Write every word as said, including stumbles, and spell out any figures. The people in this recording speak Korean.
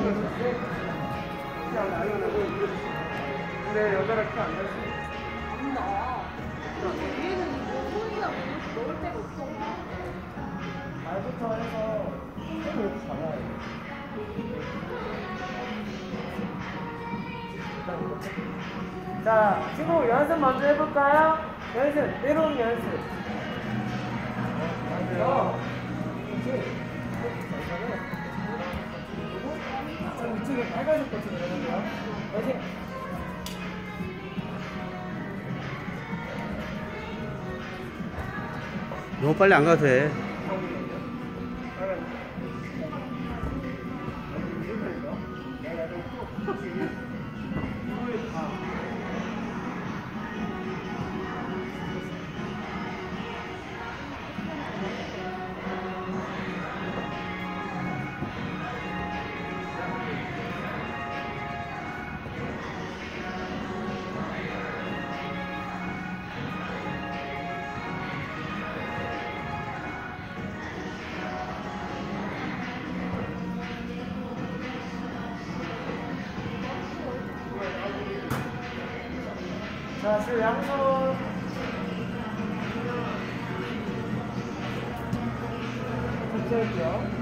근데 여자가 키안 날수 안 나와. 얘는 이거 소리가 넣을 데가 없어. 말부터 해서 손을 이렇게 잡아야 돼. 자, 친구 연습 먼저 해볼까요? 연습, 내려오는 연습. 어, 이렇게. 좀 이쪽에 빨간색 것좀 내려오세요. 여기. 너무 빨리 안 가도 돼. 자, 지금 양손 붙여볼게요.